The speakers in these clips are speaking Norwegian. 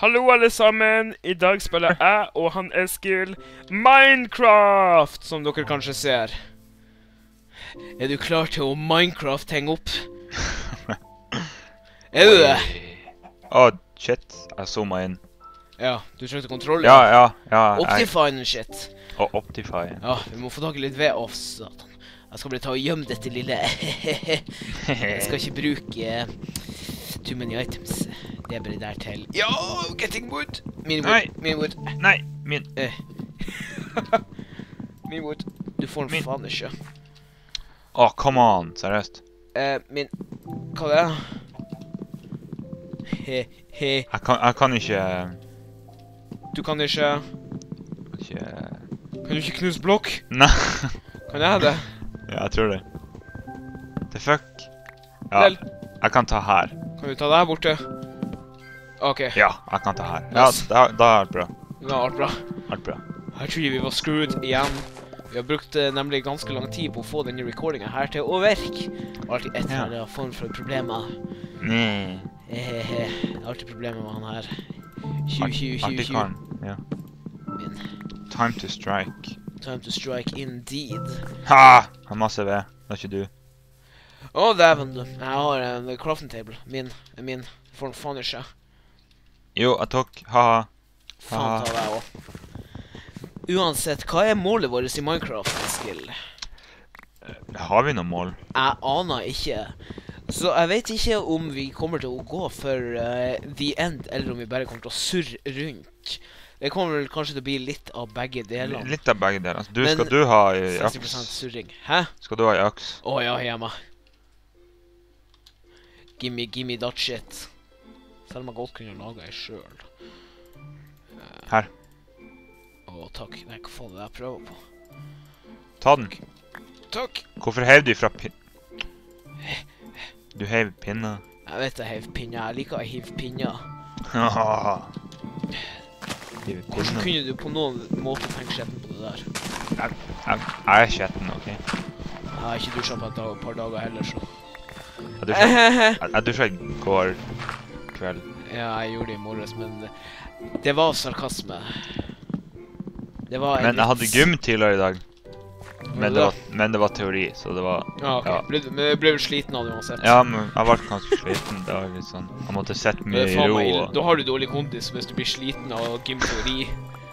Hallo alle sammen, i dag spiller jeg og han Eskil Minecraft, som dere kanskje ser. Er du klar til å Minecraft henge opp? Er du det? Shit, jeg zoomet inn. Ja, du trengte kontroll. Ja. Optifine and shit. Optifine. Ja, vi må få tak i litt ved oss, satan. Jeg skal bare ta og gjemme dette lille. Jeg skal ikke bruke too many items. Det er bare der til. Ja, getting wood. Min wood. Nei, min. Min wood. Du får den faen ikke. Come on, seriøst. Min. Hva er det? Jeg kan ikke... Du kan ikke... Kan du ikke knuse blokk? Nei. Kan jeg det? Ja, jeg tror det. The fuck? Ja, jeg kan ta her. Kan du ta det her borte? Ok. Ja, jeg kan ta her. Ja, da er det bra. Det er bra. Alt bra. Jeg tror vi var screwed igjen. Vi har brukt nemlig ganske lang tid på å få denne recordingen her til å virke. Alltid et eller annet form for problemer. Alltid problemer med han her. Alltid karen, ja. Min. Time to strike. Time to strike indeed. Ha! Jeg har masse ved. Det er ikke du. Dæven du. Jeg har en crafting table. Min. Får den faen ikke. Jo, jeg tok. Haha. Faen ta deg også. Uansett, hva er målet vårt i Minecraft, Eskil? Har vi noe mål? Jeg aner ikke. Så jeg vet ikke om vi kommer til å gå for the end, eller om vi bare kommer til å surre rundt. Det kommer vel kanskje til å bli litt av begge deler. Litt av begge deler. Skal du ha i aks? 60% surring. Hæ? Skal du ha i aks? Ja, hjemme. Gimme that shit. Selv om jeg godt kunne lage det selv. Her. Takk. Nei, hva faen er det jeg prøver på? Ta den. Takk. Hvorfor heiv du fra Du heiv pinner. Jeg vet jeg heiv pinner. Jeg liker å hive pinner. Hvordan kunne du på noen måte tenke skjetten på det der? Jeg er skjetten, ok? Jeg har ikke dusjet på et par dager heller, så... Jeg dusjet i går kveld. Ja, jeg gjorde det i morges, men det var sarkasme. Men jeg hadde gym tidligere i dag. Men det var teori, så det var... Ja, ok. Men jeg ble jo sliten av det uansett. Ja, men jeg var ganske sliten. Det var litt sånn... Jeg måtte sette mye i ro. Da har du dårlig kondis hvis du blir sliten av gym-teori.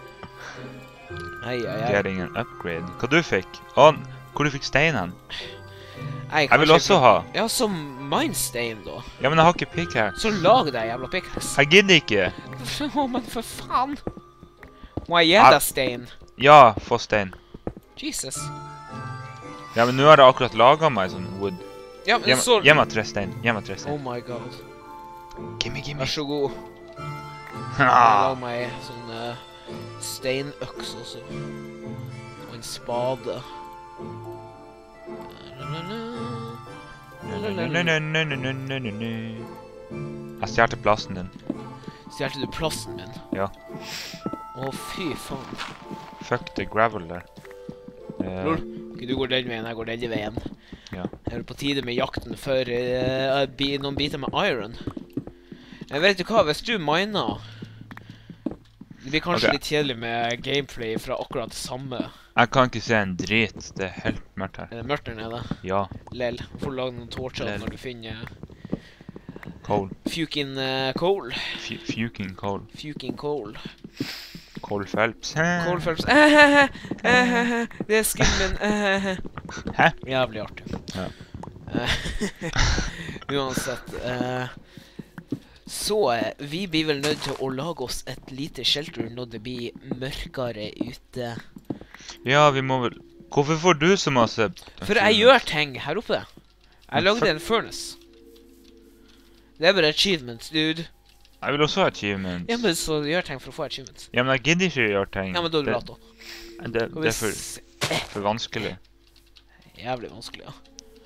Getting an upgrade. Hva du fikk? Hvor du fikk steinen? Jeg vil også ha. Ja, som minestein da. Ja, men jeg har ikke pickaxe. Så lag deg jævla pickaxe. Jeg gidder ikke. Men for faen. Må jeg gi deg stein? Ja, få stein. Jesus. Ja, men nå har jeg akkurat laget meg sånn wood. Ja, men så... Gi meg 3 stein. Oh my god. Gimme. Vær så god. Jeg lager meg sånn steinøks også. Og en spade. Jeg stjerte plassen din. Stjerte du plassen min? Ja. Fy faen. Fuck the gravel der. Lol, du går den veien, jeg går den veien. Ja. Jeg er på tide med jakten for noen biter med iron. Jeg vet ikke hva, hvis du miner... Det blir kanskje litt kjedelig med gameplay fra akkurat det samme. Jeg kan ikke se en drit, det er helt mørkt her. Er det mørkt der nede? Ja. Lell, får du lage noen torcher når du finner... Coal. Fucking coal. Fucking coal. Fucking coal. Coal Phelps. Coal Phelps. Det er skin min. Hæ? Jævlig artig. Ja. Uansett. Så vi blir vel nødt til å lage oss et lite shelter når det blir mørkere ute. Ja, vi må vel... Hvorfor får du så masse... For jeg gjør ting her oppe. Jeg lagde en furnace. Det er bare achievements, dude. Jeg vil også ha achievements. Ja, men så gjør ting for å få achievements. Ja, men jeg gidder ikke å gjøre ting. Ja, men da er du rett da. Det er for vanskelig. Jævlig vanskelig, ja.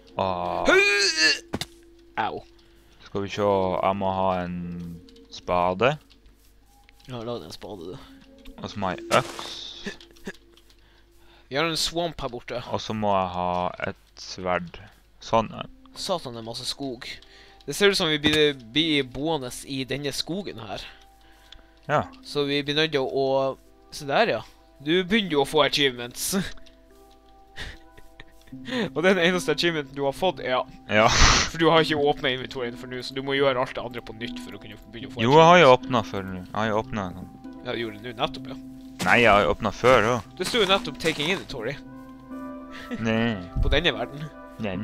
Au. Skal vi se, jeg må ha en spade. Ja, lag en spade, du. Og så må jeg øks. Vi har en swamp her borte. Og så må jeg ha et sverd. Sånn. Satan, det er masse skog. Det ser ut som vi blir boende i denne skogen her. Ja. Så vi blir nødt til å... Se der, ja. Du begynner jo å få achievements. Og den eneste achievementen du har fått, ja. Ja. For du har ikke åpnet inventorien for nå, så du må gjøre alt det andre på nytt for å kunne begynne å få Jo, jeg har jo åpnet før nå. Jeg har jo åpnet. Ja, du gjorde det nå nettopp, ja. Nei, jeg har jo åpnet før også. Det stod jo nettopp taking inventory. Nei. På denne verden. Nei.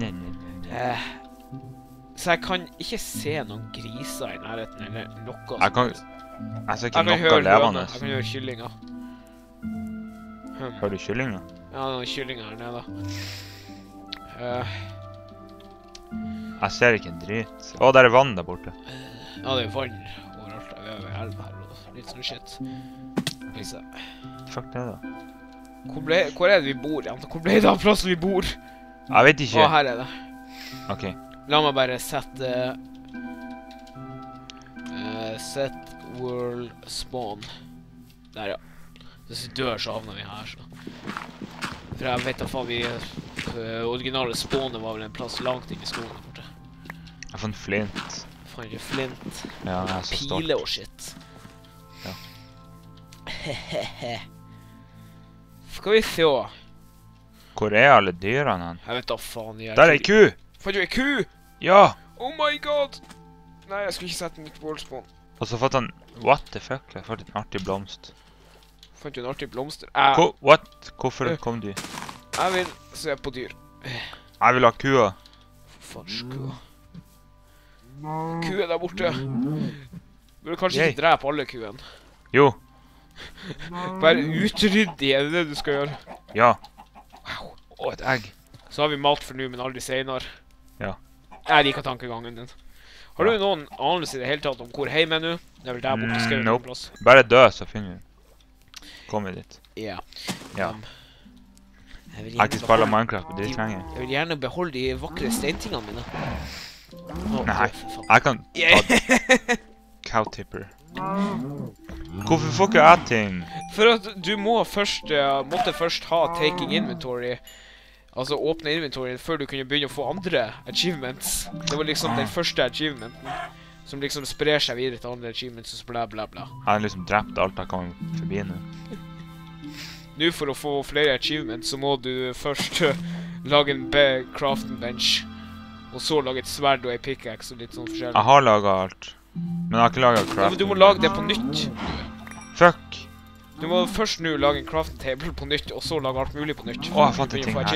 Så jeg kan ikke se noen griser i nærheten, eller noe. Jeg ser ikke noe levende. Jeg kan høre kyllinger. Hører du kyllinger? Ja, noen kyllinger her nede. Jeg ser ikke en drit. Å, der er vann der borte. Ja, det er vann overalt. Vi har jo elv her og litt sånn shit. Fuck det da. Hvor er det vi bor, Jan? Hvor ble det av plassen vi bor? Jeg vet ikke. Å, her er det. Ok. La meg bare sette... set world spawn. Der, ja. Hvis vi dør, så havner vi her, så. For jeg vet da faen vi... originale spawnet var vel en plass langt inn i skogen der borte. Jeg fant flint. Faen ikke flint. Ja, jeg er så stolt. Pile og shit. Ja. Hehehe. Skal vi se. Hvor er alle dyrene han? Jeg vet da faen. Der er en ku! Fant du en ku? Ja! Oh my god! Nei, jeg skulle ikke sette nytt world spawn. Og så fant han... What the fuck? Jeg fant en artig blomst. Fant du en artig blomster? What? Hvorfor kom du? Jeg vil se på dyr. Jeg vil ha kua. Farsk kua. Kua der borte. Burde kanskje ikke drepe alle kuen. Jo. Bare utryddig, er det det du skal gjøre? Ja. Wow. Å, et egg. Så har vi mat for nå, men aldri senere. Ja. Jeg liker tankegangen din. Har du noen anelse i det hele tatt om hvor hjemme er nå? Det er vel der borte skrevet noen plass. Bare dø, så finner vi. Kommer vi dit. Ja. Ja. Jeg har ikke spillet Minecraft på dritlenge. Jeg vil gjerne beholde de vakre steintingene mine. Nei, jeg kan ta Cowtipper. Hvorfor får ikke jeg ting? For at du måtte først ha taking inventory. Altså åpne inventory før du kunne begynne å få andre achievements. Det var liksom den første achievementen. Som liksom sprer seg videre til andre achievements og bla bla bla. Jeg har liksom drept alt jeg kom forbi nå. Nå for å få flere achievements så må du først lage en crafting bench. Og så lage et sverd og en pickaxe og litt sånn forskjellig. Jeg har laget alt. Men jeg har ikke laget crafting. Ja, men du må lage det på nytt. Fuck! Du må først nå lage en crafting table på nytt, og så lage alt mulig på nytt. Å, jeg fant en ting her.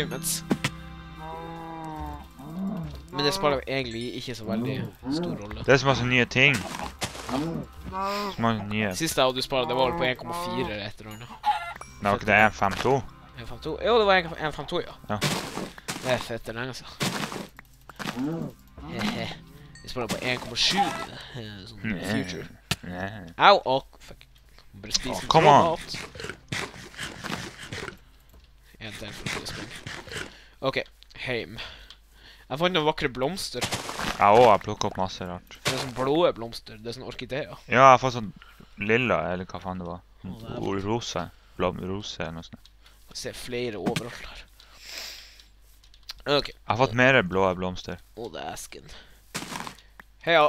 Men det spiller egentlig ikke så veldig stor rolle. Det er så masse nye ting. Så mange nye. Siste jeg hadde spillet, det var vel på 1,4 eller et eller annet. Nei, var ikke det 1.5.2? 1.5.2? Jo, det var 1.5.2, ja. Ja. Det er fett det lenge siden. Hehe. Vi spiller på 1,7. Sånn future. Au, åh, fuck. Bare spise come on. mat. En til for å spille. Ok, heim. Jeg fant noen vakre blomster. Ja, og jeg plukket opp masse rart. Det er sånn blå blomster, det er sånn orkideer. Ja, jeg har fått sånn lilla, eller hva faen det var. Rose. Blomrose eller noe sånt. Jeg ser flere overalt her. Ok. Jeg har fått mer blå blomster. Å, det er esken. Heia.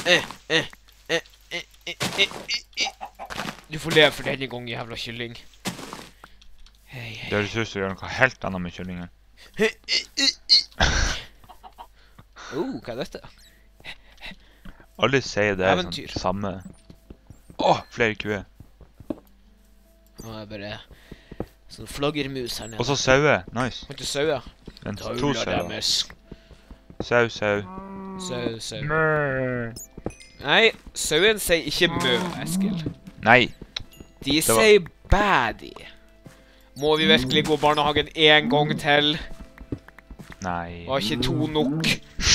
Du får leve for denne gang, jævla kylling. Hei, hei. Det høres ut som å gjøre noe helt annet med kyllingen. Hva er dette? Alle sier det er Eventyr. sånn samme. Åh, flere kuer. Nå er bare sånn flaggermus her nede. Og så saue, nice. Har du saue? To sauer. Sau. Sau. Nei, sauen sier ikke mø, Eskil. Nei. De sier bædi. Må vi virkelig gå barnehagen en gang til? Nei. Var ikke to nok?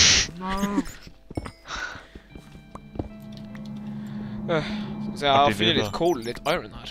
Så jeg har funnet litt coal, litt iron her.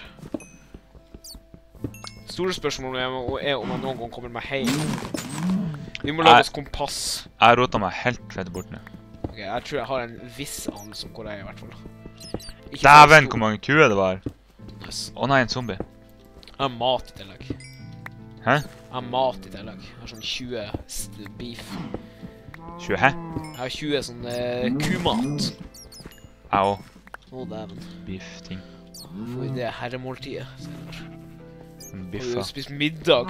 Store spørsmålet er om jeg noen gang kommer meg hjem. Vi må lage oss kompass. Jeg rotet meg helt fett bort nå. Ok, jeg tror jeg har en viss anelse om hvor jeg er i hvert fall. Dæven, hvor mange kuer det var. Nice. Å nei, en zombie. Jeg har mat i tillegg. Hæ? Jeg har mat i tillegg. Jeg har sånn 20 beef. 20 hæ? Jeg har 20 sånn kumat. Jeg også. Å, dæven. Beef-ting. Får vi det herremåltidet. Biffa. Får vi spist middag.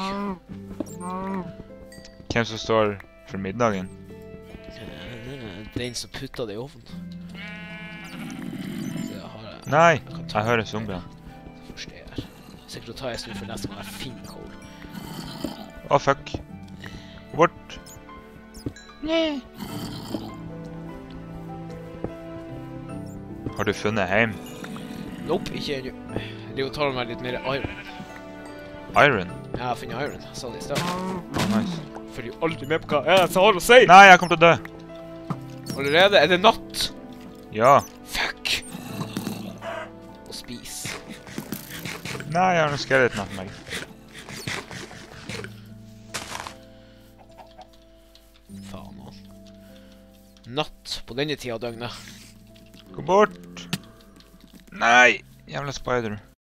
Hvem som står for middagen? Den som putta det i ovnen. Nei, jeg hører zombier. Det første jeg gjør. Sikkert å ta en stund for neste gang jeg finner Cole. Å, fuck. Bort. Nei. Har du funnet hjem? Nope, ikke ennå. Det tar meg litt mer iron. Iron? Ja, jeg har funnet iron. Jeg sa det i sted. Oh, nice. Følger jo alltid med på hva jeg har å si. Nei, jeg kommer til å dø. Allerede? Er det natt? Ja. Fuck. Og spis. Nei, jeg har noe skeleton av meg. Faen nå. Natt på denne tiden av døgnet. Gå bort. Nei, jævla spider.